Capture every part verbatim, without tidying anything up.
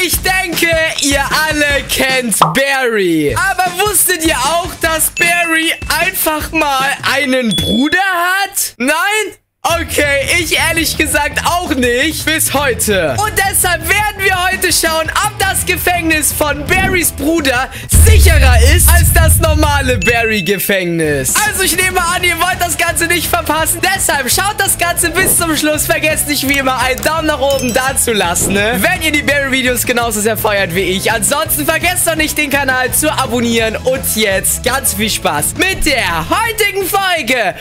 Ich denke, ihr alle kennt Barry. Aber wusstet ihr auch, dass Barry einfach mal einen Bruder hat? Nein? Okay, ich ehrlich gesagt auch nicht. Bis heute. Und deshalb werden wir heute schauen, ob das Gefängnis von Barrys Bruder sicherer ist als das normale Barry-Gefängnis. Also ich nehme an, ihr wollt das Ganze nicht verpassen. Deshalb schaut das Ganze bis zum Schluss. Vergesst nicht wie immer einen Daumen nach oben da zu lassen, ne? Wenn ihr die Barry-Videos genauso sehr feiert wie ich. Ansonsten vergesst doch nicht, den Kanal zu abonnieren. Und jetzt ganz viel Spaß mit der heutigen Folge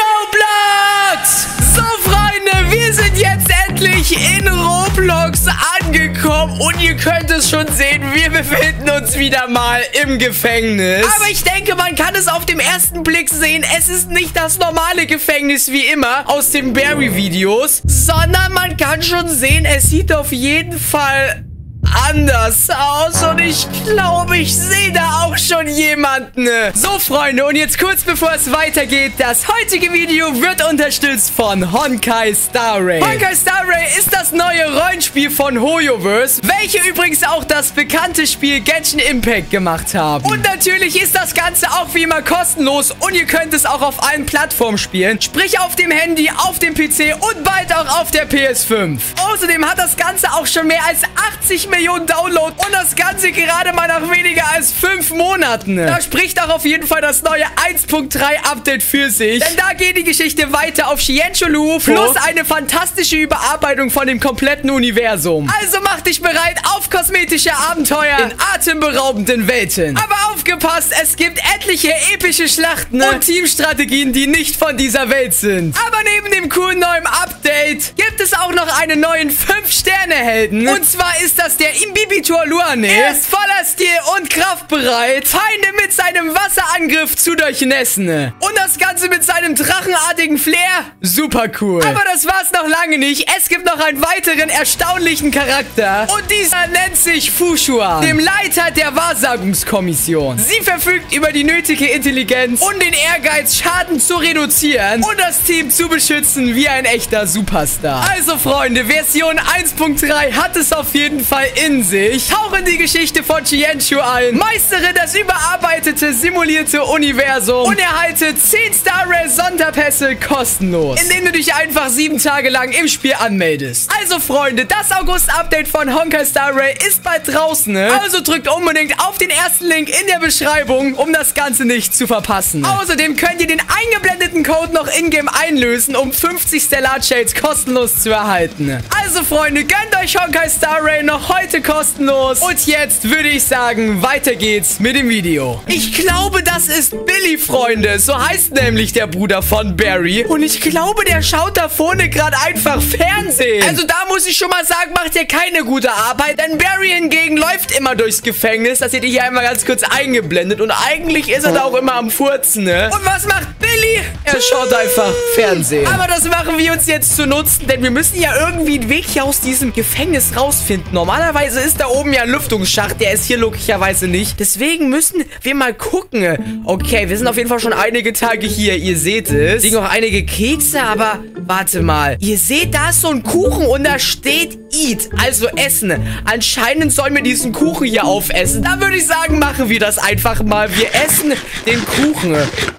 Roblox. So, Freunde, wir sind jetzt endlich in Roblox angekommen und ihr könnt es schon sehen, wir befinden uns wieder mal im Gefängnis. Aber ich denke, man kann es auf dem ersten Blick sehen, es ist nicht das normale Gefängnis wie immer aus den Barry-Videos, sondern man kann schon sehen, es sieht auf jeden Fall anders aus und ich glaube, ich sehe da auch schon jemanden. So, Freunde, und jetzt kurz bevor es weitergeht, das heutige Video wird unterstützt von Honkai Star Rail. Honkai Star Rail ist das neue Rollenspiel von Hoyoverse, welche übrigens auch das bekannte Spiel Genshin Impact gemacht haben. Und natürlich ist das Ganze auch wie immer kostenlos und ihr könnt es auch auf allen Plattformen spielen, sprich auf dem Handy, auf dem P C und bald auch auf der P S fünf. Außerdem hat das Ganze auch schon mehr als achtzig Millionen Download und das Ganze gerade mal nach weniger als fünf Monaten. Da spricht auch auf jeden Fall das neue eins Punkt drei Update für sich. Denn da geht die Geschichte weiter auf Xianzhou plus eine fantastische Überarbeitung von dem kompletten Universum. Also mach dich bereit auf kosmetische Abenteuer in atemberaubenden Welten. Aber aufgepasst, es gibt etliche epische Schlachten und Teamstrategien, die nicht von dieser Welt sind. Aber neben dem coolen neuen Update gibt es auch noch einen neuen fünf Sterne Helden. Und zwar ist das der Imbibitor Luane. Er ist voller Stil und kraftbereit, Feinde mit seinem Wasserangriff zu durchnässen. Und das Ganze mit seinem drachenartigen Flair. Super cool. Aber das war's noch lange nicht. Es gibt noch einen weiteren erstaunlichen Charakter. Und dieser nennt sich Fushua, dem Leiter der Wahrsagungskommission. Sie verfügt über die nötige Intelligenz und den Ehrgeiz, Schaden zu reduzieren und das Team zu beschützen wie ein echter Superstar. Also, Freunde, Version eins Punkt drei hat es auf jeden Fall in sich. Tauche in die Geschichte von Xianzhou ein, meistere das überarbeitete, simulierte Universum und erhalte zehn Star Rail Sonderpässe kostenlos, indem du dich einfach sieben Tage lang im Spiel anmeldest. Also, Freunde, das August-Update von Honkai Star Rail ist bald draußen, ne? Also drückt unbedingt auf den ersten Link in der Beschreibung, um das Ganze nicht zu verpassen. Außerdem könnt ihr den eingeblendeten Code noch in-game einlösen, um fünfzig Stellar Shades kostenlos zu erhalten. Also, Freunde, gönnt euch Honkai Star Rail noch heute kostenlos. Und jetzt würde ich sagen, weiter geht's mit dem Video. Ich glaube, das ist Billy, Freunde. So heißt nämlich der Bruder von Barry. Und ich glaube, der schaut da vorne gerade einfach Fernsehen. Also da muss ich schon mal sagen, macht er keine gute Arbeit. Denn Barry hingegen läuft immer durchs Gefängnis. Das seht ihr hier einmal ganz kurz eingeblendet. Und eigentlich ist er da auch immer am Furzen, ne? Und was macht Billy? Er schaut einfach Fernsehen. Aber das machen wir uns jetzt zu nutzen. Denn wir müssen ja irgendwie einen Weg hier aus diesem Gefängnis rausfinden. Normalerweise ist da oben ja ein Lüftungsschacht. Der ist hier logischerweise nicht. Deswegen müssen wir mal gucken. Okay, wir sind auf jeden Fall schon einige Tage hier. Ihr seht es. Liegen auch einige Kekse, aber warte mal. Ihr seht, da ist so ein Kuchen und da steht Eat, also Essen. Anscheinend sollen wir diesen Kuchen hier aufessen. Da würde ich sagen, machen wir das einfach mal. Wir essen den Kuchen.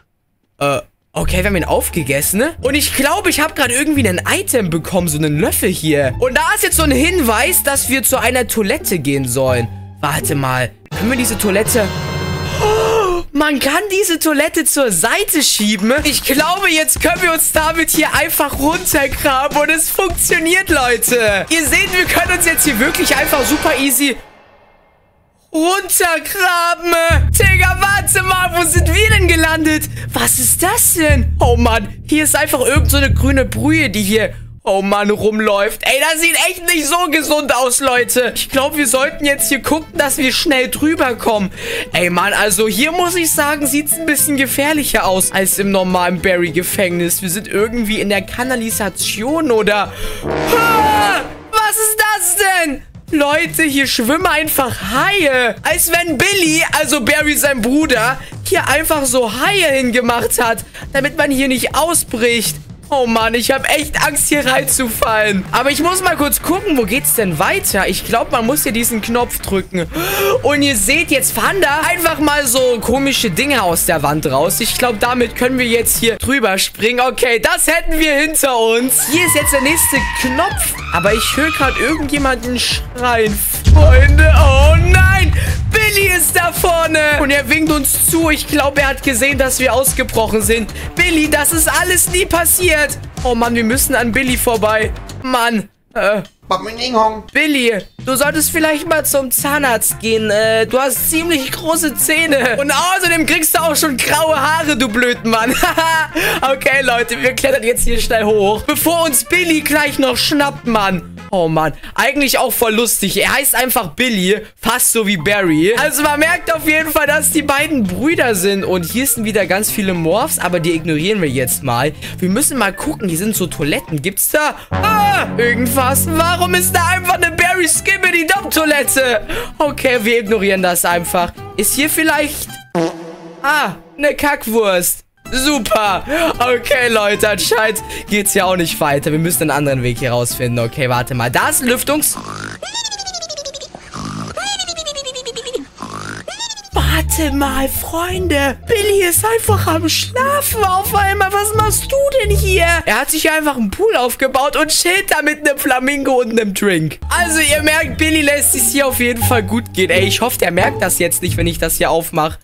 Äh... Okay, wir haben ihn aufgegessen. Und ich glaube, ich habe gerade irgendwie ein Item bekommen. So einen Löffel hier. Und da ist jetzt so ein Hinweis, dass wir zu einer Toilette gehen sollen. Warte mal. Können wir diese Toilette... Oh, man kann diese Toilette zur Seite schieben. Ich glaube, jetzt können wir uns damit hier einfach runtergraben. Und es funktioniert, Leute. Ihr seht, wir können uns jetzt hier wirklich einfach super easy... runtergraben. Digga, warte mal, wo sind wir denn gelandet? Was ist das denn? Oh Mann, hier ist einfach irgend so eine grüne Brühe, die hier, oh Mann, rumläuft. Ey, das sieht echt nicht so gesund aus, Leute. Ich glaube, wir sollten jetzt hier gucken, dass wir schnell drüber kommen. Ey, Mann, also hier muss ich sagen, sieht es ein bisschen gefährlicher aus als im normalen Barry-Gefängnis. Wir sind irgendwie in der Kanalisation oder... Ah, was ist das denn? Leute, hier schwimmen einfach Haie. Als wenn Billy, also Barry sein Bruder, hier einfach so Haie hingemacht hat, damit man hier nicht ausbricht. Oh Mann, ich habe echt Angst, hier reinzufallen. Aber ich muss mal kurz gucken, wo geht's denn weiter? Ich glaube, man muss hier diesen Knopf drücken. Und ihr seht, jetzt fahren da einfach mal so komische Dinge aus der Wand raus. Ich glaube, damit können wir jetzt hier drüber springen. Okay, das hätten wir hinter uns. Hier ist jetzt der nächste Knopf. Aber ich höre gerade irgendjemanden schreien. Freunde, oh nein! Billy ist da vorne. Und er winkt uns zu. Ich glaube, er hat gesehen, dass wir ausgebrochen sind. Billy, das ist alles nie passiert. Oh Mann, wir müssen an Billy vorbei. Mann, äh... Billy, du solltest vielleicht mal zum Zahnarzt gehen. Äh, du hast ziemlich große Zähne. Und außerdem kriegst du auch schon graue Haare, du Blödmann. Okay, Leute, wir klettern jetzt hier schnell hoch. Bevor uns Billy gleich noch schnappt, Mann. Oh Mann, eigentlich auch voll lustig. Er heißt einfach Billy, fast so wie Barry. Also man merkt auf jeden Fall, dass die beiden Brüder sind. Und hier sind wieder ganz viele Morphs, aber die ignorieren wir jetzt mal. Wir müssen mal gucken, hier sind so Toiletten. Gibt's da ah, irgendwas? Warum ist da einfach eine Barry Skibidi Dop Toilette? Okay, wir ignorieren das einfach. Ist hier vielleicht... Ah, eine Kackwurst. Super. Okay, Leute, anscheinend geht's ja auch nicht weiter. Wir müssen einen anderen Weg hier rausfinden. Okay, warte mal. Da ist ein Lüftungs... Warte mal, Freunde. Billy ist einfach am Schlafen auf einmal. Was machst du denn hier? Er hat sich einfach einen Pool aufgebaut und chillt da mit einem Flamingo und einem Drink. Also, ihr merkt, Billy lässt es hier auf jeden Fall gut gehen. Ey, ich hoffe, der merkt das jetzt nicht, wenn ich das hier aufmache.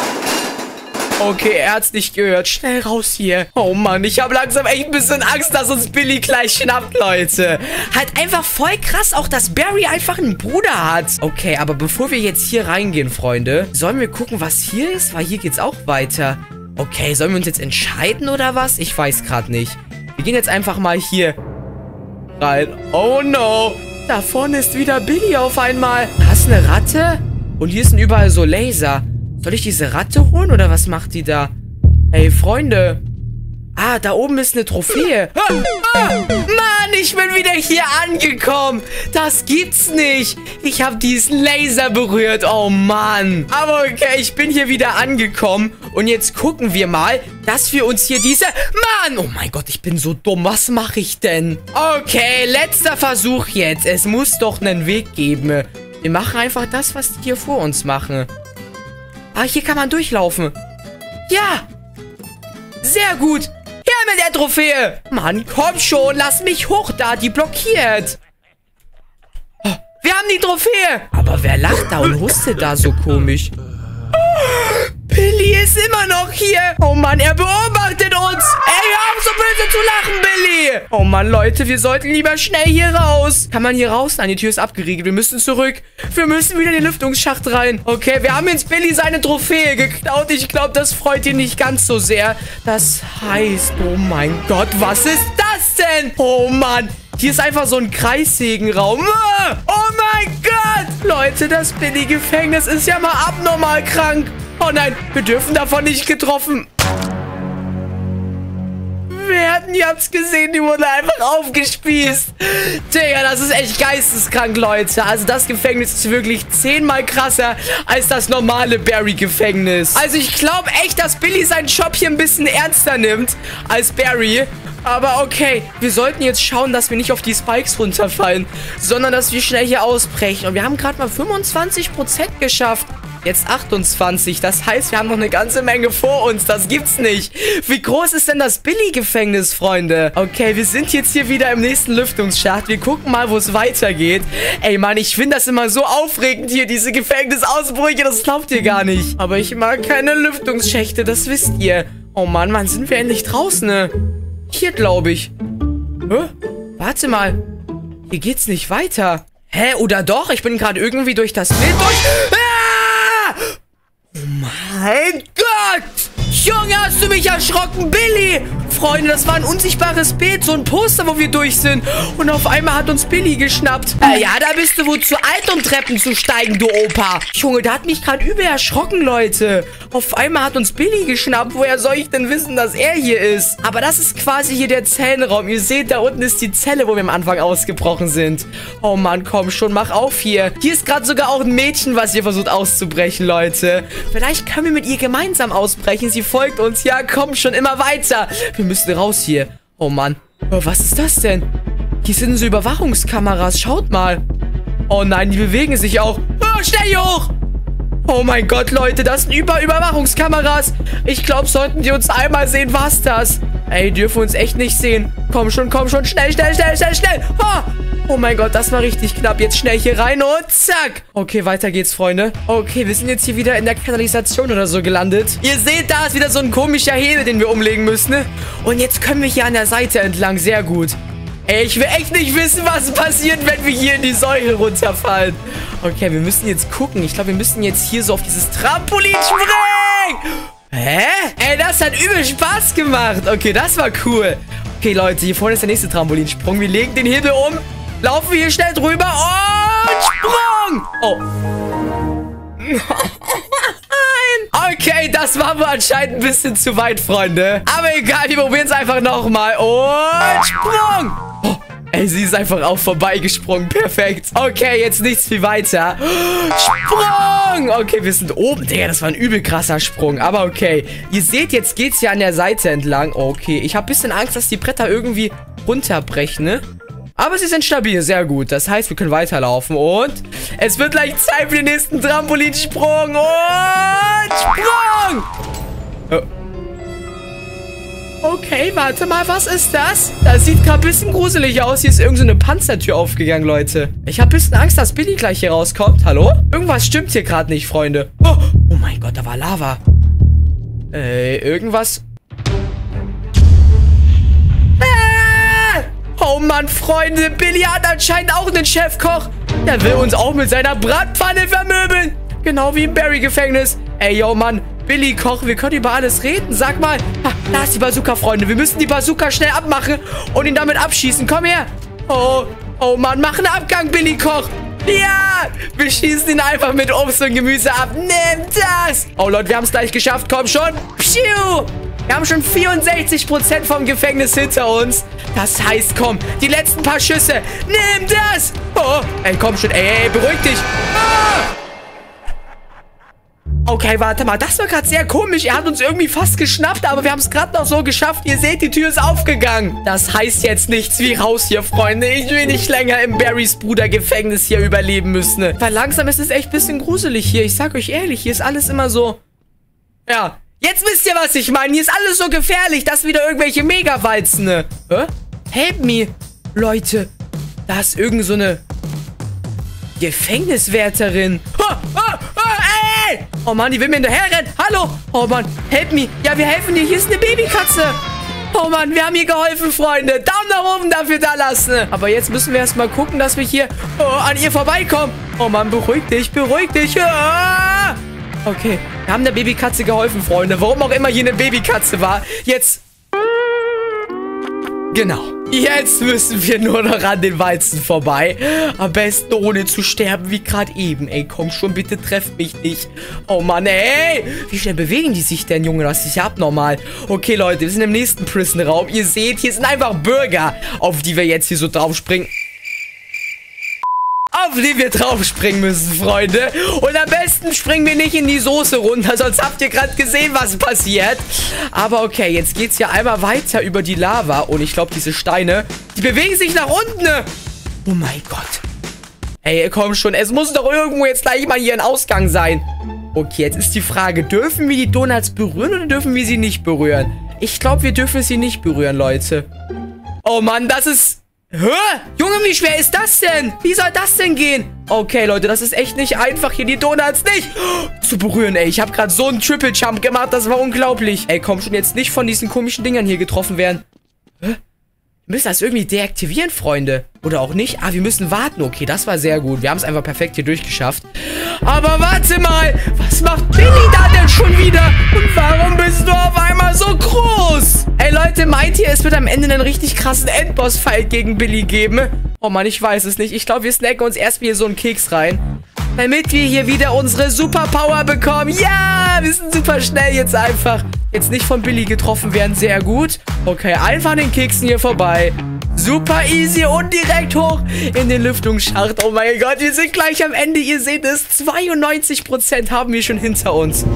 Okay, er hat's nicht gehört. Schnell raus hier. Oh Mann, ich habe langsam echt ein bisschen Angst, dass uns Billy gleich schnappt, Leute. Halt einfach voll krass auch, dass Barry einfach einen Bruder hat. Okay, aber bevor wir jetzt hier reingehen, Freunde, sollen wir gucken, was hier ist? Weil hier geht's auch weiter. Okay, sollen wir uns jetzt entscheiden oder was? Ich weiß gerade nicht. Wir gehen jetzt einfach mal hier rein. Oh no. Da vorne ist wieder Billy auf einmal. Da ist eine Ratte. Und hier sind überall so Laser. Soll ich diese Ratte holen oder was macht die da? Hey, Freunde. Ah, da oben ist eine Trophäe. Ah, ah, Mann, ich bin wieder hier angekommen. Das gibt's nicht. Ich habe diesen Laser berührt. Oh, Mann. Aber okay, ich bin hier wieder angekommen. Und jetzt gucken wir mal, dass wir uns hier diese... Mann, oh mein Gott, ich bin so dumm. Was mache ich denn? Okay, letzter Versuch jetzt. Es muss doch einen Weg geben. Wir machen einfach das, was die hier vor uns machen. Ah, hier kann man durchlaufen. Ja. Sehr gut. Her mit der Trophäe. Mann, komm schon. Lass mich hoch da. Die blockiert. Oh, wir haben die Trophäe. Aber wer lacht da und hustet da so komisch? Oh, Billy ist immer noch hier. Oh Mann, er beobachtet uns. Ey, hör auf so böse zu lachen, Billy. Oh Mann, Leute, wir sollten lieber schnell hier raus. Kann man hier raus? Nein, die Tür ist abgeriegelt. Wir müssen zurück. Wir müssen wieder in den Lüftungsschacht rein. Okay, wir haben jetzt Billy seine Trophäe geklaut. Ich glaube, das freut ihn nicht ganz so sehr. Das heißt, oh mein Gott, was ist das denn? Oh Mann. Hier ist einfach so ein Kreissägenraum. Oh mein Gott. Leute, das Billy-Gefängnis ist ja mal abnormal krank. Oh nein, wir dürfen davon nicht getroffen. Wir hatten jetzt gesehen, die wurde einfach aufgespießt. Digga, das ist echt geisteskrank, Leute. Also das Gefängnis ist wirklich zehnmal krasser als das normale Barry-Gefängnis. Also ich glaube echt, dass Billy seinen Job hier ein bisschen ernster nimmt als Barry. Aber okay, wir sollten jetzt schauen, dass wir nicht auf die Spikes runterfallen, sondern dass wir schnell hier ausbrechen. Und wir haben gerade mal fünfundzwanzig Prozent geschafft. Jetzt achtundzwanzig. Das heißt, wir haben noch eine ganze Menge vor uns. Das gibt's nicht. Wie groß ist denn das Billy-Gefängnis, Freunde? Okay, wir sind jetzt hier wieder im nächsten Lüftungsschacht. Wir gucken mal, wo es weitergeht. Ey, Mann, ich finde das immer so aufregend hier, diese Gefängnisausbrüche. Das glaubt ihr gar nicht. Aber ich mag keine Lüftungsschächte, das wisst ihr. Oh Mann, wann sind wir endlich draußen, ne? Hier, glaube ich. Hä? Warte mal. Hier geht's nicht weiter. Hä? Oder doch? Ich bin gerade irgendwie durch das Bild durch... Ah! Oh mein Gott! Junge, hast du mich erschrocken, Billy? Freunde, das war ein unsichtbares Bild, so ein Poster, wo wir durch sind. Und auf einmal hat uns Billy geschnappt. Äh, ja, da bist du wohl zu alt, um Treppen zu steigen, du Opa. Junge, der hat mich gerade übel erschrocken, Leute. Auf einmal hat uns Billy geschnappt. Woher soll ich denn wissen, dass er hier ist? Aber das ist quasi hier der Zellenraum. Ihr seht, da unten ist die Zelle, wo wir am Anfang ausgebrochen sind. Oh Mann, komm schon, mach auf hier. Hier ist gerade sogar auch ein Mädchen, was hier versucht auszubrechen, Leute. Vielleicht können wir mit ihr gemeinsam ausbrechen. Sie folgt uns. Ja, komm schon, immer weiter. Wir müssen raus hier. Oh Mann. Oh, was ist das denn? Hier sind so Überwachungskameras. Schaut mal. Oh nein, die bewegen sich auch. Oh, schnell hier hoch. Oh mein Gott, Leute, das sind über Überwachungskameras. Ich glaube, sollten die uns einmal sehen, was das? Ey, dürfen uns echt nicht sehen. Komm schon, komm schon, schnell, schnell, schnell, schnell, schnell. Oh, oh mein Gott, das war richtig knapp. Jetzt schnell hier rein und zack. Okay, weiter geht's, Freunde. Okay, wir sind jetzt hier wieder in der Kanalisation oder so gelandet. Ihr seht, da ist wieder so ein komischer Hebel, den wir umlegen müssen. Ne? Und jetzt können wir hier an der Seite entlang. Sehr gut. Ey, ich will echt nicht wissen, was passiert, wenn wir hier in die Säule runterfallen. Okay, wir müssen jetzt gucken. Ich glaube, wir müssen jetzt hier so auf dieses Trampolin springen. Hä? Ey, das hat übel Spaß gemacht. Okay, das war cool. Okay, Leute, hier vorne ist der nächste Trampolinsprung. Wir legen den Hebel um, laufen hier schnell drüber und Sprung. Oh. Okay, das war wohl anscheinend ein bisschen zu weit, Freunde. Aber egal, wir probieren es einfach nochmal. Und Sprung. Oh, ey, sie ist einfach auch vorbeigesprungen. Perfekt. Okay, jetzt nichts viel weiter. Sprung. Okay, wir sind oben. Digga, das war ein übel krasser Sprung. Aber okay. Ihr seht, jetzt geht's hier an der Seite entlang. Okay, ich habe ein bisschen Angst, dass die Bretter irgendwie runterbrechen, ne? Aber sie sind stabil, sehr gut. Das heißt, wir können weiterlaufen. Und es wird gleich Zeit für den nächsten Trampolinsprung. Und Sprung! Oh. Okay, warte mal, was ist das? Das sieht gerade ein bisschen gruselig aus. Hier ist irgendeine so Panzertür aufgegangen, Leute. Ich habe ein bisschen Angst, dass Billy gleich hier rauskommt. Hallo? Irgendwas stimmt hier gerade nicht, Freunde. Oh, oh mein Gott, da war Lava. Äh, irgendwas... Oh Mann, Freunde, Billy hat anscheinend auch einen Chefkoch. Der will uns auch mit seiner Bratpfanne vermöbeln. Genau wie im Barry-Gefängnis. Ey, yo, Mann, Billy Koch, wir können über alles reden. Sag mal, ah, da ist die Bazooka, Freunde. Wir müssen die Bazooka schnell abmachen und ihn damit abschießen. Komm her. Oh, oh Mann, mach einen Abgang, Billy Koch. Ja, wir schießen ihn einfach mit Obst und Gemüse ab. Nimm das. Oh, Leute, wir haben es gleich geschafft. Komm schon. Pschiu. Wir haben schon vierundsechzig Prozent vom Gefängnis hinter uns. Das heißt, komm, die letzten paar Schüsse. Nimm das. Oh, ey, komm schon. Ey, ey, beruhig dich. Ah! Okay, warte mal. Das war gerade sehr komisch. Er hat uns irgendwie fast geschnappt, aber wir haben es gerade noch so geschafft. Ihr seht, die Tür ist aufgegangen. Das heißt jetzt nichts wie raus hier, Freunde. Ich will nicht länger im Barrys Bruder Gefängnis hier überleben müssen. Weil langsam ist es echt ein bisschen gruselig hier. Ich sag euch ehrlich, hier ist alles immer so... Ja, jetzt wisst ihr, was ich meine. Hier ist alles so gefährlich. Das sind wieder irgendwelche Megawalzen. Ne? Hä? Help me. Leute, da ist irgend so eine Gefängniswärterin. Oh, oh, oh, ey! Oh Mann, die will mir hinterher rennen. Hallo. Oh Mann, help me. Ja, wir helfen dir. Hier ist eine Babykatze. Oh Mann, wir haben ihr geholfen, Freunde. Daumen nach oben dafür da lassen. Aber jetzt müssen wir erstmal gucken, dass wir hier oh, an ihr vorbeikommen. Oh Mann, beruhig dich, beruhig dich. Ah! Okay, wir haben der Babykatze geholfen, Freunde. Warum auch immer hier eine Babykatze war. Jetzt... Genau. Jetzt müssen wir nur noch an den Walzen vorbei. Am besten ohne zu sterben, wie gerade eben. Ey, komm schon, bitte trefft mich nicht. Oh Mann, ey. Wie schnell bewegen die sich denn, Junge? Das ist ja abnormal. Okay, Leute, wir sind im nächsten Prison-Raum. Ihr seht, hier sind einfach Bürger, auf die wir jetzt hier so drauf springen. Auf die wir drauf springen müssen, Freunde. Und am besten springen wir nicht in die Soße runter, sonst habt ihr gerade gesehen, was passiert. Aber okay, jetzt geht's ja einmal weiter über die Lava. Und ich glaube, diese Steine, die bewegen sich nach unten. Oh mein Gott. Ey, komm schon, es muss doch irgendwo jetzt gleich mal hier ein Ausgang sein. Okay, jetzt ist die Frage, dürfen wir die Donuts berühren oder dürfen wir sie nicht berühren? Ich glaube, wir dürfen sie nicht berühren, Leute. Oh Mann, das ist... Hä? Junge, wie schwer ist das denn? Wie soll das denn gehen? Okay, Leute, das ist echt nicht einfach, hier die Donuts nicht zu berühren, ey. Ich habe gerade so einen Triple Jump gemacht, das war unglaublich. Ey, komm schon, jetzt nicht von diesen komischen Dingern hier getroffen werden. Hä? Wir müssen das irgendwie deaktivieren, Freunde. Oder auch nicht. Ah, wir müssen warten. Okay, das war sehr gut. Wir haben es einfach perfekt hier durchgeschafft. Aber warte mal. Was macht Billy da denn schon wieder? Und warum bist du auf einmal so groß? Ey, Leute, meint ihr, es wird am Ende einen richtig krassen Endboss-Fight gegen Billy geben? Oh Mann, ich weiß es nicht. Ich glaube, wir snacken uns erst wieder so einen Keks rein. Damit wir hier wieder unsere Superpower bekommen. Ja, wir sind super schnell jetzt einfach. Jetzt nicht von Billy getroffen werden. Sehr gut. Okay, einfach an den Keksen hier vorbei. Super easy und direkt hoch in den Lüftungsschacht. Oh mein Gott, wir sind gleich am Ende. Ihr seht es, zweiundneunzig Prozent haben wir schon hinter uns.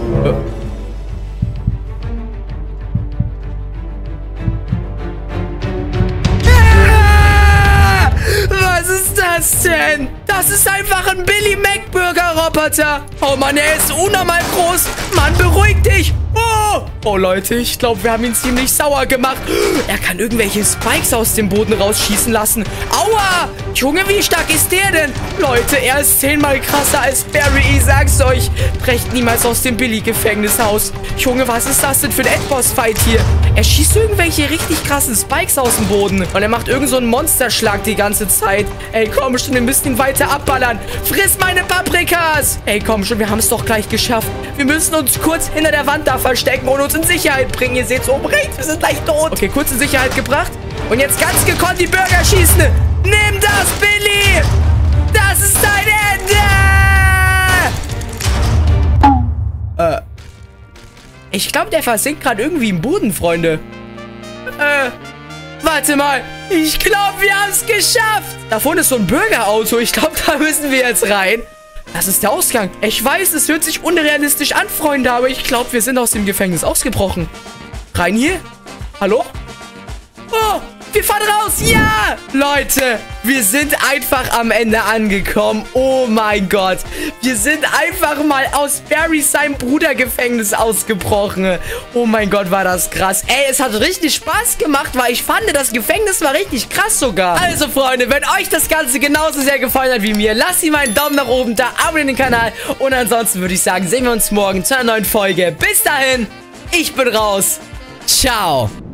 das denn? Das ist einfach ein Billy Mac Burger Roboter. Oh Mann, er ist unnormal groß. Mann, beruhig dich. Oh, oh Leute, ich glaube, wir haben ihn ziemlich sauer gemacht. Er kann irgendwelche Spikes aus dem Boden rausschießen lassen. Aua! Junge, wie stark ist der denn? Leute, er ist zehnmal krasser als Barry. Ich sag's euch. Brecht niemals aus dem Billy-Gefängnishaus. Junge, was ist das denn für ein Endboss-Fight hier? Er schießt irgendwelche richtig krassen Spikes aus dem Boden. Und er macht irgend so einen Monsterschlag die ganze Zeit. Ey, komm schon, wir müssen ihn weiter abballern. Friss meine Paprikas! Ey, komm schon, wir haben es doch gleich geschafft. Wir müssen uns kurz hinter der Wand da verstecken und uns in Sicherheit bringen. Ihr seht's oben rechts, wir sind gleich tot. Okay, kurz in Sicherheit gebracht. Und jetzt ganz gekonnt die Burger schießen. Nimm das, Billy! Das ist dein Ende! Äh. Ich glaube, der versinkt gerade irgendwie im Boden, Freunde. Äh. Warte mal. Ich glaube, wir haben es geschafft. Da vorne ist so ein Bürgerauto. Ich glaube, da müssen wir jetzt rein. Das ist der Ausgang. Ich weiß, es hört sich unrealistisch an, Freunde, aber ich glaube, wir sind aus dem Gefängnis ausgebrochen. Rein hier? Hallo? Oh, wir fahren raus. Ja! Leute, wir sind einfach am Ende angekommen. Oh mein Gott. Wir sind einfach mal aus Barry seinem Brudergefängnis ausgebrochen. Oh mein Gott, war das krass. Ey, es hat richtig Spaß gemacht, weil ich fand, das Gefängnis war richtig krass sogar. Also, Freunde, wenn euch das Ganze genauso sehr gefallen hat wie mir, lasst ihr mal einen Daumen nach oben da, abonniert den Kanal. Und ansonsten würde ich sagen, sehen wir uns morgen zu einer neuen Folge. Bis dahin, ich bin raus. Ciao.